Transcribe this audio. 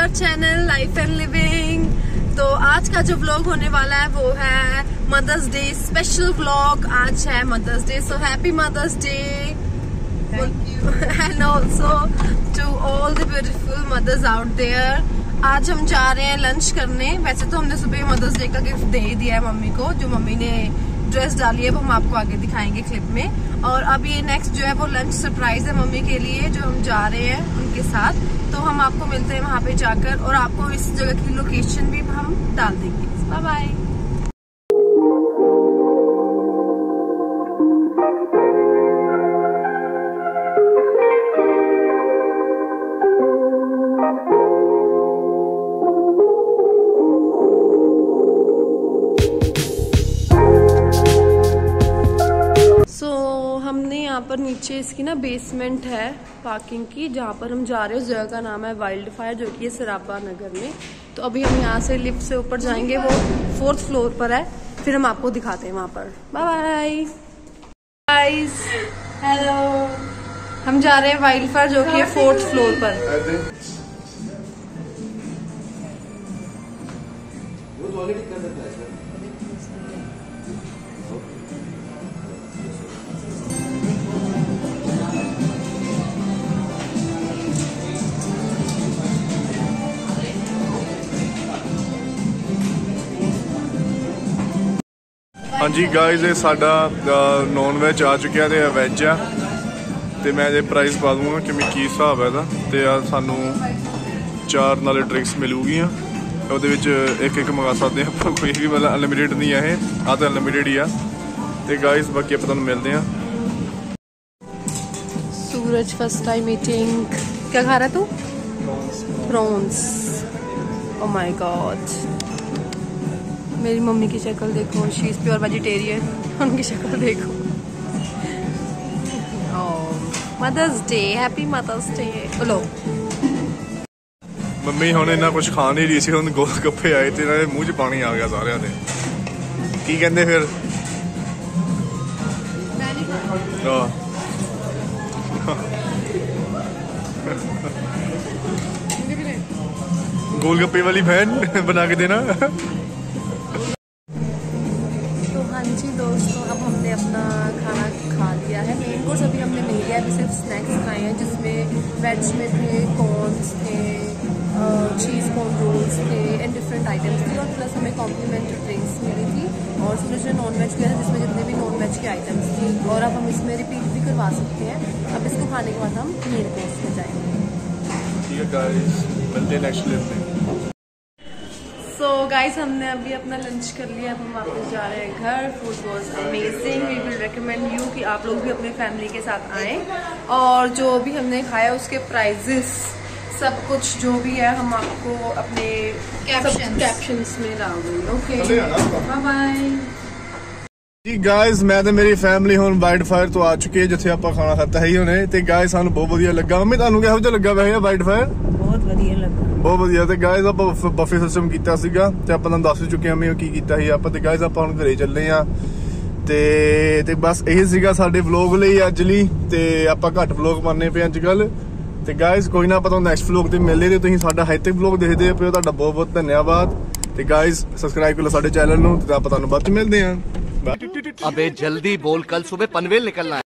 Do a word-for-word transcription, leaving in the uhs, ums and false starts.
Our channel life and living. तो आज का जो व्लॉग होने वाला है वो है मदर्स डे स्पेशल व्लॉग। आज है mother's day, so happy mother's day and also to all the beautiful mothers out there. आज हम जा रहे हैं लंच करने। वैसे तो हमने सुबह मदर्स डे का गिफ्ट दे ही दिया है मम्मी को, जो मम्मी ने ड्रेस डाली है वो हम आपको आगे दिखाएंगे क्लिप में। और अब ये नेक्स्ट जो है वो लंच सरप्राइज है मम्मी के लिए, जो हम जा रहे हैं उनके साथ। तो हम आपको मिलते हैं वहाँ पे जाकर और आपको इस जगह की लोकेशन भी हम डाल देंगे। Bye bye. हमने यहाँ पर नीचे इसकी ना बेसमेंट है पार्किंग की, जहाँ पर हम जा रहे हैं। उस जगह का नाम है वाइल्ड फायर, जो कि है सराबा नगर में। तो अभी हम यहाँ से लिफ्ट से ऊपर जाएंगे, वो फोर्थ फ्लोर पर है। फिर हम आपको दिखाते हैं वहाँ पर। Bye bye guys, hello. हम जा रहे हैं वाइल्ड फायर, जो कि है फोर्थ फ्लोर पर। हाँ जी गाइज, ये साडा नॉन वेज आ चुका है, वैज आ। तो मैं ये प्राइस पा दूंगा कि मैं की हिसाब है। तो सानू चार नाले ड्रिंक्स मिलूगियाँ, वो एक एक मंगा सकते हैं, कोई भी मतलब अनलिमिटेड नहीं है। आ तो अनलिमिटेड ही आ। तो गाइज बाकी आप तुहानू मिलते हैं। Suraj first time eating. क्या खा रहा है तू? प्रॉन्स। ओह माय गॉड, मेरी मम्मी की शक्ल देखो, शी इज प्योर वेजिटेरियन। उनकी शक्ल देखो। Mother's day, happy mother's day. बोलो। मम्मी हुण इन्ना कुछ खा नहीं रही सी, हुण गोलगप्पे आए तो इन्हां दे मूँह च पानी आ गया सारिਆਂ ਦੇ। की कहंदे फिर? गोलगप्पे वाली बहन बना के देना। हाँ जी दोस्तों, अब हमने अपना खाना खा लिया है। मेन कोर्स अभी हमने नहीं लिया, अभी सिर्फ स्नैक्स खाए हैं, जिसमें वेज में थे, कॉर्न्स थे, चीज़ कॉर्न रोल्स थे एंड डिफरेंट आइटम्स थे। और प्लस हमें कॉम्प्लीमेंट्री ड्रिंक्स मिली थी। और सूरज ने नॉन वेज किया था, जिसमें जितने भी नॉन वेज के आइटम्स थी। और अब हम इसमें रिपीट भी करवा सकते हैं। अब इसको खाने के बाद हम मेन कोर्स में जाएंगे। ठीक है गाइस, मिलते हैं नेक्स्ट क्लिप में। सो गाइस, हमने अभी अपना लंच कर लिया। अब हम वापस जा रहे हैं घर। Food was amazing. We will recommend you कि आप लोग भी अपने फैमिली के साथ आएँ। और जो भी हमने खाया उसके प्राइजेस सब कुछ जो भी है हम आपको अपने कैप्शंस में डाल देंगे। ओके, बाय बाय जी गाइस। मैं तो मेरी फैमिली हुण वाइल्ड फायर तो आ चुके हैं, जिथे आप खाना खाता ही होने। तो गाइस सानू बहुत वधिया लगा। मम्मी तुहानू किहो जिहा लगा वैसे वाइल्ड फायर? बहुत वधिया लगा, बहुत वधिया। तो गाइस आप बफे सिस्टम किया सीगा, ते आपां तुहानू दस चुके हैं की कीता ਸੀ ਆਪਾਂ। ਤੇ गाइस ਆਪਾਂ ਹੁਣ ਘਰੇ ਚੱਲੇ ਆ। ਤੇ ਤੇ ਬਸ ਇਹੀ ਸੀਗਾ ਸਾਡੇ ਵਲੌਗ ਲਈ ਅੱਜ ਲਈ। ਤੇ ਆਪਾਂ ਘੱਟ ਵਲੌਗ ਪਾਉਂਦੇ ਪਏ ਅੱਜ ਕੱਲ। ਤੇ गाइस ਕੋਈ ਨਾ, ਆਪਾਂ ਤੁਹਾਨੂੰ ਨੈਕਸਟ ਵਲੌਗ ਤੇ ਮਿਲਦੇ। ਤੇ ਤੁਸੀਂ ਸਾਡਾ ਹਜੇ ਤੱਕ ਵਲੌਗ ਦੇਖਦੇ ਪਏ ਹੋ, ਤੁਹਾਡਾ ਬਹੁਤ ਬਹੁਤ ਧੰਨਵਾਦ। ਤੇ गाइस ਸਬਸਕ੍ਰਾਈਬ ਕਰੋ ਸਾਡੇ ਚੈਨਲ ਨੂੰ। ਤੇ ਆਪਾਂ ਤੁਹਾਨੂੰ ਬਾਅਦ ਚ ਮਿਲਦੇ ਆ। अबे जल्दी बोल, कल सुबह पनवेल निकलना है।